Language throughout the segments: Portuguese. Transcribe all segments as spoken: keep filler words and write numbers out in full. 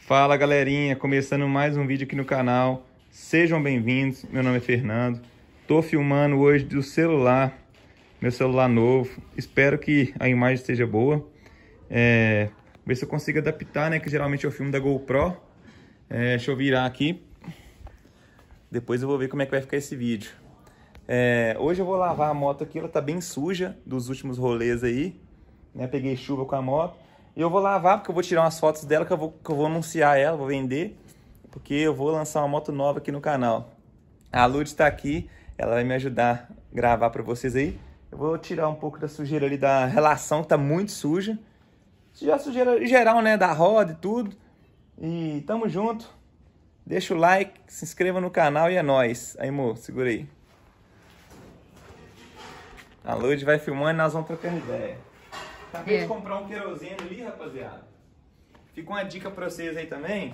Fala galerinha, começando mais um vídeo aqui no canal. Sejam bem-vindos, meu nome é Fernando. Tô filmando hoje do celular, meu celular novo. Espero que a imagem esteja boa. É, ver se eu consigo adaptar, né? Que geralmente eu filmo da GoPro. É, deixa eu virar aqui. Depois eu vou ver como é que vai ficar esse vídeo. É, hoje eu vou lavar a moto aqui, ela tá bem suja dos últimos rolês aí, né? Peguei chuva com a moto. E eu vou lavar porque eu vou tirar umas fotos dela que eu vou, que eu vou anunciar ela, vou vender. Porque eu vou lançar uma moto nova aqui no canal. A Lud está aqui, ela vai me ajudar a gravar para vocês aí. Eu vou tirar um pouco da sujeira ali da relação, que tá muito suja. Já sujeira em geral, né? Da roda e tudo. E tamo junto. Deixa o like, se inscreva no canal e é nóis. Aí, amor, segura aí. A Lud vai filmando e nós vamos trocando ideia. Acabei é. de comprar um querosene ali, rapaziada. Fica uma dica pra vocês aí também.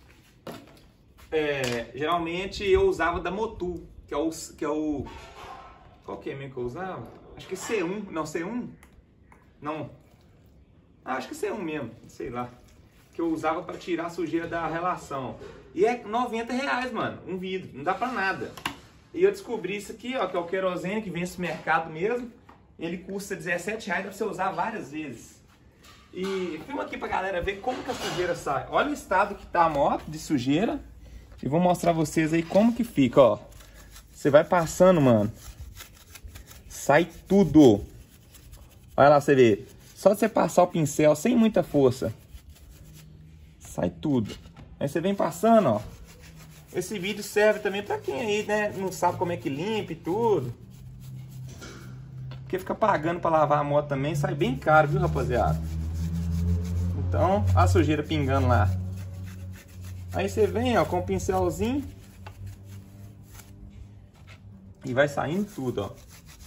É, geralmente eu usava da Motul, que é o... Que é o qual que é mesmo que eu usava? Acho que C um, não, C um? Não. Ah, acho que C um mesmo, sei lá. Que eu usava pra tirar a sujeira da relação. E é noventa reais, mano, um vidro, não dá pra nada. E eu descobri isso aqui, ó, que é o querosene, que vem no mercado mesmo. Ele custa dezessete reais, dá pra você usar várias vezes. E filma aqui pra galera ver como que a sujeira sai. Olha o estado que tá a moto de sujeira. E vou mostrar vocês aí como que fica, ó. Você vai passando, mano. Sai tudo. Olha lá, você vê. Só de você passar o pincel sem muita força. Sai tudo. Aí você vem passando, ó. Esse vídeo serve também pra quem aí, né, não sabe como é que limpa e tudo. Porque fica pagando pra lavar a moto também, sai bem caro, viu, rapaziada? Então, a sujeira pingando lá. Aí você vem, ó, com o pincelzinho. E vai saindo tudo, ó.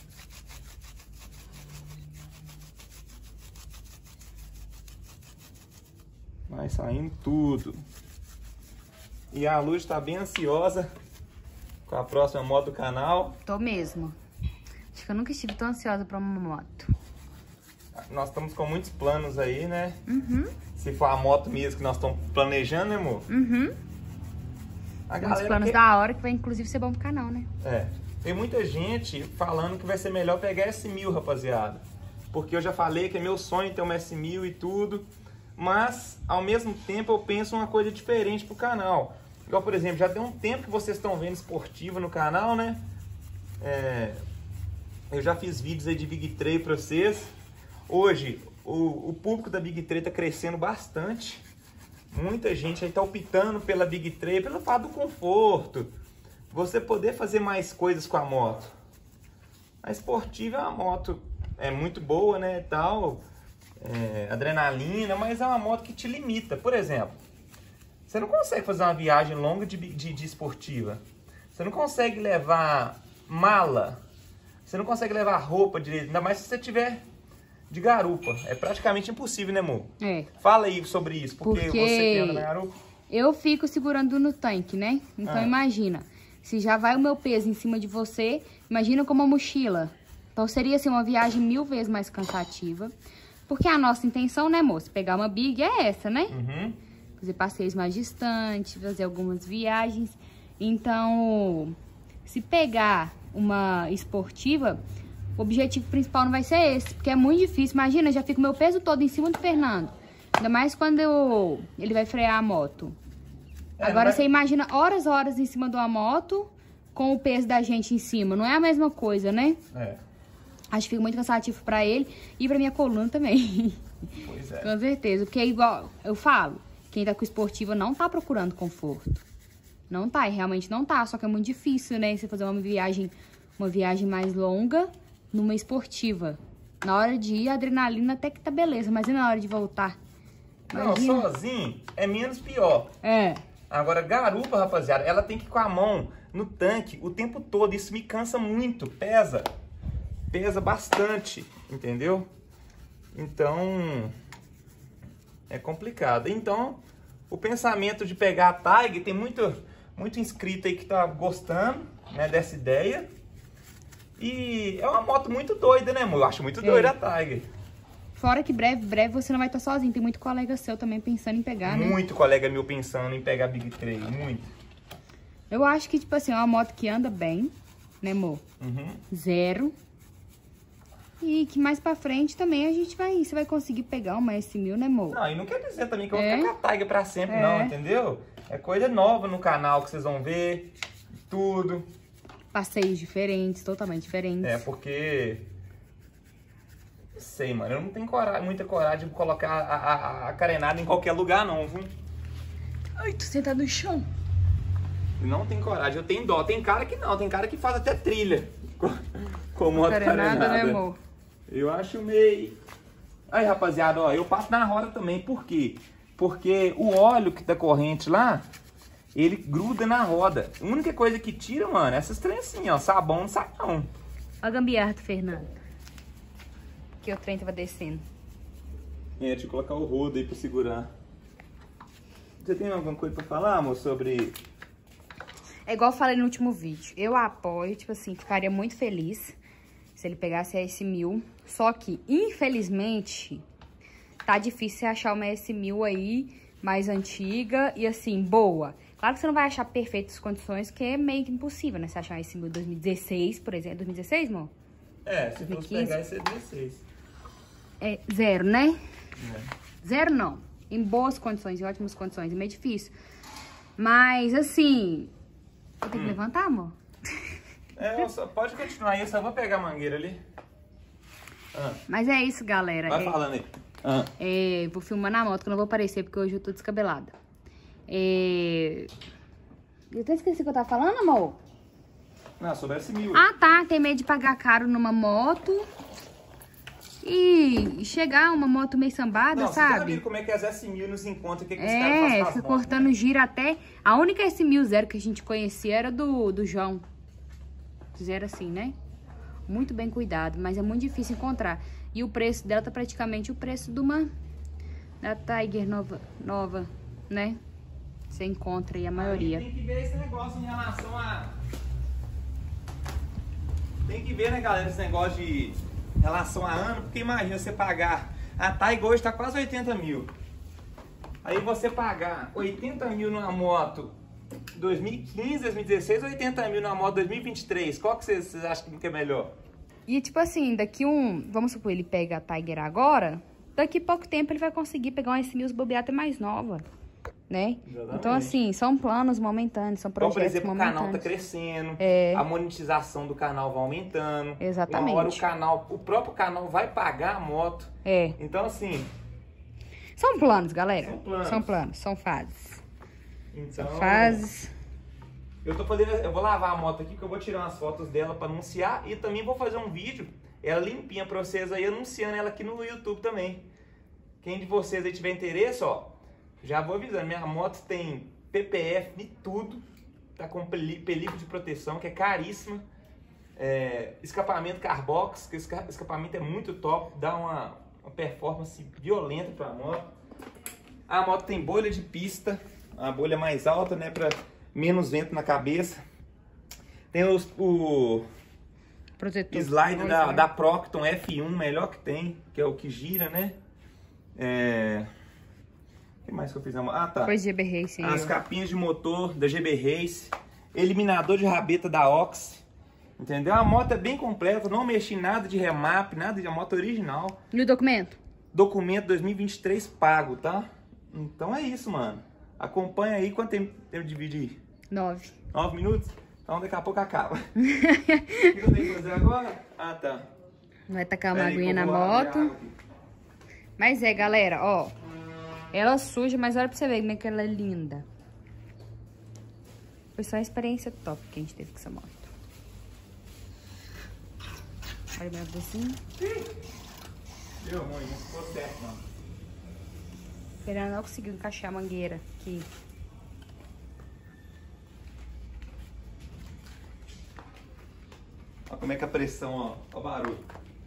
Vai saindo tudo. E a Luz tá bem ansiosa com a próxima moto do canal. Tô mesmo. Acho que eu nunca estive tão ansiosa pra uma moto. Nós estamos com muitos planos aí, né? Uhum. Se for a moto mesmo que nós estamos planejando, né, amor? Uhum. A Uns planos que... da hora que vai inclusive ser bom pro canal, né? É. Tem muita gente falando que vai ser melhor pegar S mil, rapaziada. Porque eu já falei que é meu sonho ter uma S mil e tudo. Mas, ao mesmo tempo, eu penso uma coisa diferente pro canal. Igual, por exemplo, já tem um tempo que vocês estão vendo esportiva no canal, né? É... Eu já fiz vídeos aí de Big Trail pra vocês. Hoje, o, o público da Big Trail tá crescendo bastante. Muita gente aí tá optando pela Big Trail, pelo fato do conforto. Você poder fazer mais coisas com a moto. A esportiva é uma moto é muito boa, né, tal, é, adrenalina, mas é uma moto que te limita. Por exemplo, você não consegue fazer uma viagem longa de, de, de esportiva. Você não consegue levar mala. Você não consegue levar roupa direito, ainda mais se você tiver de garupa. É praticamente impossível, né, amor? É. Fala aí sobre isso, porque, porque você que anda na garupa. Eu fico segurando no tanque, né? Então ah. imagina, se já vai o meu peso em cima de você, imagina com uma mochila. Então seria assim uma viagem mil vezes mais cansativa. Porque a nossa intenção, né, moço? Pegar uma Big é essa, né? Uhum. Fazer passeios mais distantes, fazer algumas viagens. Então, se pegar uma esportiva, o objetivo principal não vai ser esse, porque é muito difícil. Imagina, já fica o meu peso todo em cima do Fernando. Ainda mais quando eu, ele vai frear a moto. É, Agora vai... você imagina horas e horas em cima de uma moto com o peso da gente em cima. Não é a mesma coisa, né? É. Acho que fica muito cansativo pra ele e pra minha coluna também. Pois é. Com certeza. Porque, igual eu falo, quem tá com esportiva não tá procurando conforto. Não tá, e realmente não tá. Só que é muito difícil, né? Você fazer uma viagem, uma viagem mais longa numa esportiva. Na hora de ir, a adrenalina até que tá beleza, mas e na hora de voltar? Imagina. Não, sozinho é menos pior. É. Agora, garupa, rapaziada, ela tem que ir com a mão no tanque o tempo todo. Isso me cansa muito, pesa. Pesa bastante, entendeu? Então, é complicado. Então, o pensamento de pegar a Tiger, tem muito, muito inscrito aí que tá gostando, né, dessa ideia. E é uma moto muito doida, né, amor? Eu acho muito doida é. a Tiger. Fora que breve, breve você não vai estar sozinho. Tem muito colega seu também pensando em pegar, né? Muito colega meu pensando em pegar Big três, muito. Eu acho que, tipo assim, é uma moto que anda bem, né, amor? Uhum. Zero. E que mais pra frente também a gente vai... Você vai conseguir pegar uma S mil, né, amor? Não, e não quer dizer também que eu vou É. ficar com a Tiger pra sempre, É. não, entendeu? É coisa nova no canal que vocês vão ver, tudo. Passeios diferentes, totalmente diferentes. É, porque... Não sei, mano, eu não tenho coragem, muita coragem de colocar a, a, a carenada em qualquer lugar, não, viu? Ai, tô sentada no chão. Não tem coragem, eu tenho dó. Tem cara que não, tem cara que faz até trilha com, com moto carenada. Carenada, né, amor? Eu acho meio... Aí, rapaziada, ó, eu passo na roda também, por quê? Porque o óleo que tá corrente lá, ele gruda na roda. A única coisa que tira, mano, é essas trancinhas, ó, sabão não sai não. Olha a gambiarra do Fernando. Que o trem tava descendo. É, deixa eu colocar o rodo aí pra segurar. Você tem alguma coisa pra falar, amor, sobre... É igual eu falei no último vídeo. Eu apoio, tipo assim, ficaria muito feliz se ele pegasse a S mil. Só que, infelizmente, tá difícil você achar uma S mil aí mais antiga e, assim, boa. Claro que você não vai achar perfeitas condições, que é meio que impossível, né? Você achar uma S mil dois mil e dezesseis, por exemplo. dois mil e dezesseis, amor? É, se dois mil e fosse quinze. pegar, ia ser dezesseis. É, zero, né? É. Zero não. Em boas condições, em ótimas condições. É meio difícil. Mas, assim... Eu tenho que Hum. levantar, amor? É, eu só, pode continuar aí, eu só vou pegar a mangueira ali. Ah, Mas é isso, galera. vai É, falando aí. Ah. é, vou filmar na moto, que eu não vou aparecer, porque hoje eu tô descabelada. É... Eu até esqueci o que eu tava falando, amor. Não, sobre S mil. Ah, tá. Tem medo de pagar caro numa moto. E chegar uma moto meio sambada, Não, você já sabe? viu como é que as S mil nos encontros, o que, que os caras fazem É, com as fica motos, cortando né? giro até... A única S mil zero que a gente conhecia era do, do João. Zero assim, né? Muito bem cuidado, mas é muito difícil encontrar. E o preço dela tá praticamente o preço de uma... Da Tiger nova, nova, né? Você encontra aí a maioria. Aí tem que ver esse negócio em relação a... Tem que ver, né, galera, esse negócio de relação a ano, porque imagina você pagar... A Tiger hoje tá quase oitenta mil. Aí você pagar oitenta mil numa moto dois mil e quinze, dois mil e dezesseis, oitenta mil numa moto dois mil e vinte e três. Qual que vocês, vocês acham que é melhor? E tipo assim, daqui um... Vamos supor, ele pega a Tiger agora. Daqui a pouco tempo ele vai conseguir pegar uma S mil bobear até mais nova, né? Exatamente. Então assim, são planos momentâneos, são Então, projetos por exemplo, o momentâneos. canal tá crescendo, É. a monetização do canal vai aumentando. Exatamente. Uma hora o canal, o próprio canal vai pagar a moto. É. Então, assim, São planos, galera. São planos. São planos, são fases. então São fases. eu tô fazendo, eu vou lavar a moto aqui, que eu vou tirar umas fotos dela pra anunciar e também vou fazer um vídeo, ela limpinha pra vocês aí, anunciando ela aqui no YouTube também. Quem de vocês aí tiver interesse, ó, já vou avisando, minha moto tem P P F de tudo, tá com peli- película de proteção, que é caríssima. É, escapamento Carbox, que esse esca- escapamento é muito top, dá uma, uma performance violenta pra moto. A moto tem bolha de pista, a bolha mais alta, né, pra menos vento na cabeça. Tem os, o Protetor. slide da, Olha. da Procton F um, melhor que tem, que é o que gira, né? É... O que mais que eu fiz? Ah, tá. Coisa de G B Racing. As ó. capinhas de motor da G B Race, eliminador de rabeta da Ox, entendeu? A moto é bem completa, não mexi em nada de remap, nada de moto original. No documento? Documento dois mil e vinte e três pago, tá? Então é isso, mano. Acompanha aí. Quanto tempo tempo de vídeo aí? Nove. Nove minutos? Então daqui a pouco acaba. O que eu tenho que fazer agora? Ah, tá. Vai tacar uma Pera aí que aguinha eu na vou abrir a moto. água aqui. Mas é, galera, ó. Ela suja, mas olha pra você ver como é que ela é linda. Foi só uma experiência top que a gente teve com essa moto. Olha meu vizinho. Deu ruim, não ficou certo, não. Fernando não conseguiu encaixar a mangueira aqui. Olha como é que a pressão, ó. Olha o barulho.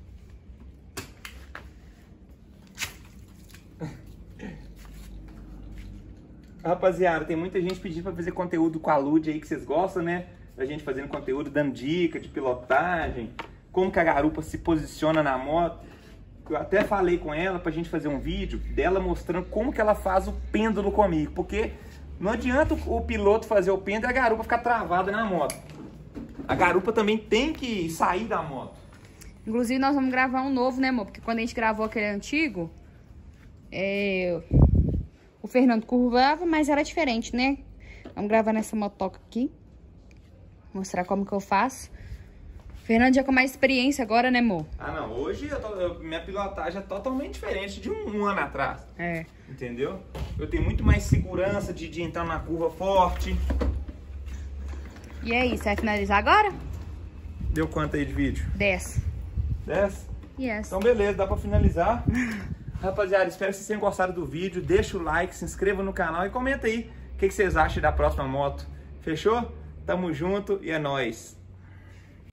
Rapaziada, tem muita gente pedindo pra fazer conteúdo com a Lud aí que vocês gostam, né? A gente fazendo conteúdo, dando dica de pilotagem, como que a garupa se posiciona na moto. eu até falei com ela pra gente fazer um vídeo dela mostrando como que ela faz o pêndulo comigo, porque não adianta o piloto fazer o pêndulo e a garupa ficar travada na moto. A garupa também tem que sair da moto. Inclusive nós vamos gravar um novo, né, amor? Porque quando a gente gravou aquele antigo, é... o Fernando curvava, mas era diferente, né? Vamos gravar nessa motoca aqui. Mostrar como que eu faço. O Fernando já com mais experiência agora, né, amor? Ah, não. Hoje eu tô, eu, minha pilotagem é totalmente diferente de um, um ano atrás. É. Entendeu? Eu tenho muito mais segurança de, de entrar na curva forte. E aí, você vai finalizar agora? Deu quanto aí de vídeo? dez. dez? Yes. Então beleza, dá pra finalizar. Rapaziada, espero que vocês tenham gostado do vídeo. Deixa o like, se inscreva no canal e comenta aí o que, que vocês acham da próxima moto. Fechou? Tamo junto e é nóis.